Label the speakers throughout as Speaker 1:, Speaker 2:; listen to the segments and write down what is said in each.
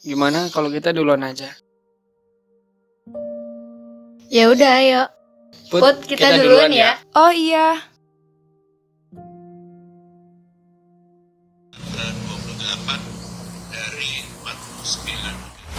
Speaker 1: Gimana kalau kita duluan aja?
Speaker 2: Ya udah, ayo. Put, kita duluan ya.
Speaker 3: Oh iya.
Speaker 4: Dan 28 dari 49.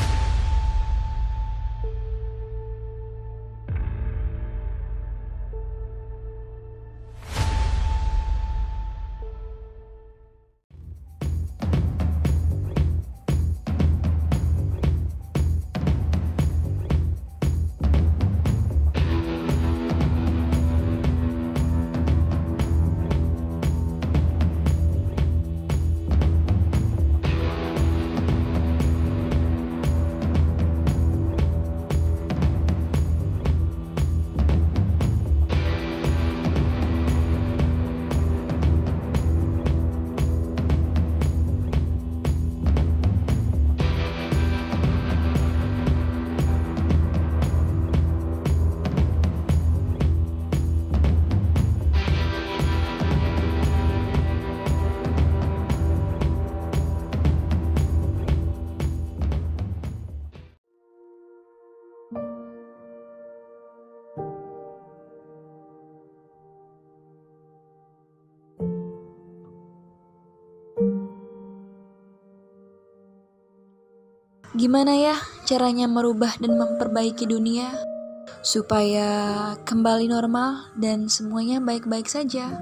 Speaker 3: Gimana ya caranya merubah dan memperbaiki dunia supaya kembali normal dan semuanya baik-baik saja?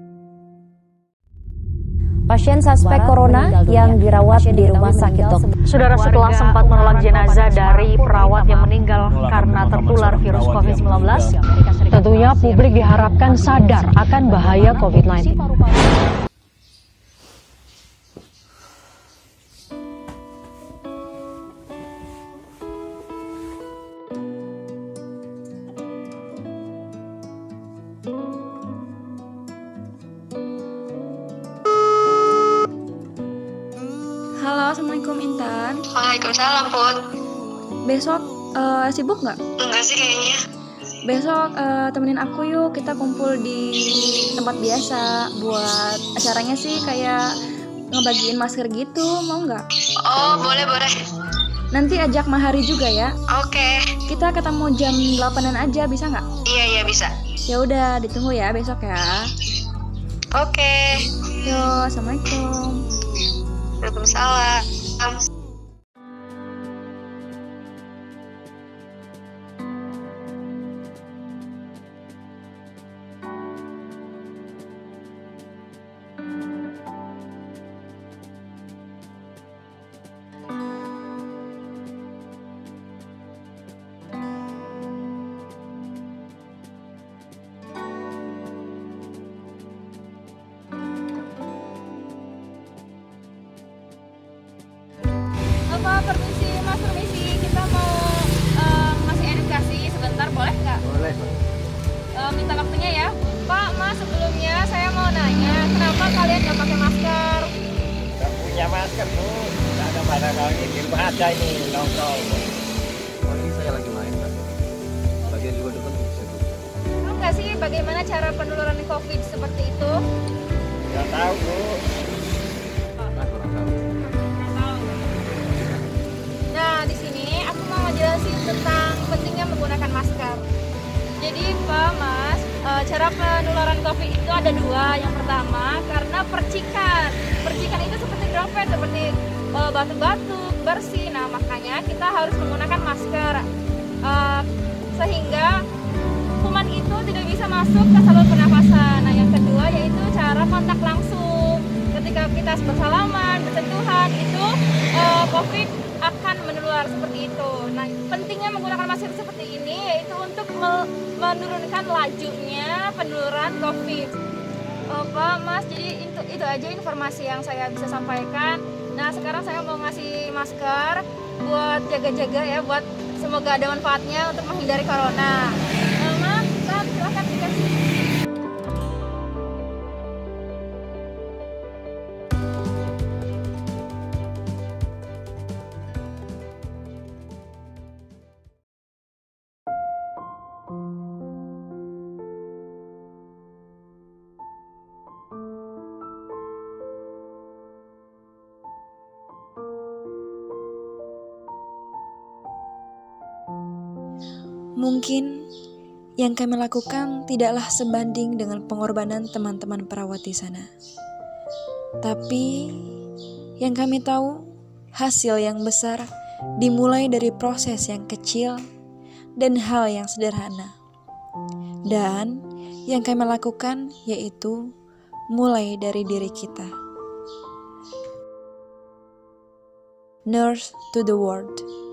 Speaker 5: Pasien suspek corona yang dirawat di rumah sakit Dr.
Speaker 6: Saudara, setelah sempat menolak jenazah dari perawat yang meninggal karena tertular virus COVID-19, tentunya publik diharapkan sadar akan bahaya COVID-19.
Speaker 3: Halo, Assalamualaikum Intan.
Speaker 2: Waalaikumsalam, Put.
Speaker 3: Besok sibuk nggak?
Speaker 2: Enggak sih kayaknya.
Speaker 3: Besok temenin aku yuk, kita kumpul di tempat biasa. Buat acaranya sih kayak ngebagiin masker gitu, mau nggak?
Speaker 2: Oh, boleh.
Speaker 3: Nanti ajak Mahari juga ya.
Speaker 2: Oke.
Speaker 3: Kita ketemu jam 8-an aja, bisa nggak?
Speaker 2: Iya, bisa.
Speaker 3: Ya udah, ditunggu ya besok ya.
Speaker 2: Oke.
Speaker 3: Yo, Assalamualaikum.
Speaker 2: Waalaikumsalam.
Speaker 7: Permisi Mas, permisi. Kita mau ngasih edukasi sebentar, boleh nggak?
Speaker 1: Boleh.
Speaker 7: Minta waktunya ya. Pak, Mas, sebelumnya saya mau nanya, kenapa kalian nggak pakai masker?
Speaker 8: Gak punya masker, Bu. Gak ada pada kali di rumah aja ini nongkrong.
Speaker 9: Oh, ini saya lagi main kan. Bagian juga depan bisa tuh.
Speaker 7: Tahu nggak sih bagaimana cara penularan COVID seperti itu?
Speaker 8: Gak tahu, Bu.
Speaker 9: Nah, kurang tahu.
Speaker 7: Nah, di sini aku mau ngejelasin tentang pentingnya menggunakan masker. Jadi, Pak, Mas, cara penularan COVID itu ada dua. Yang pertama, karena percikan. Percikan itu seperti droplet, seperti batuk-batuk, bersih. Nah, makanya kita harus menggunakan masker. Sehingga kuman itu tidak bisa masuk ke saluran pernapasan. Nah, yang kedua yaitu cara kontak langsung. Ketika kita bersalaman, bersentuhan, itu COVID akan menular seperti itu. Nah, pentingnya menggunakan masker seperti ini yaitu untuk menurunkan lajunya penularan COVID. Pak, Mas, jadi itu aja informasi yang saya bisa sampaikan. Nah, sekarang saya mau ngasih masker buat jaga-jaga ya, buat semoga ada manfaatnya untuk menghindari corona. Mas, silakan dikasih.
Speaker 2: Mungkin yang kami lakukan tidaklah sebanding dengan pengorbanan teman-teman perawat di sana. Tapi yang kami tahu, hasil yang besar dimulai dari proses yang kecil dan hal yang sederhana. Dan yang kami lakukan yaitu mulai dari diri kita. Nurse to the world.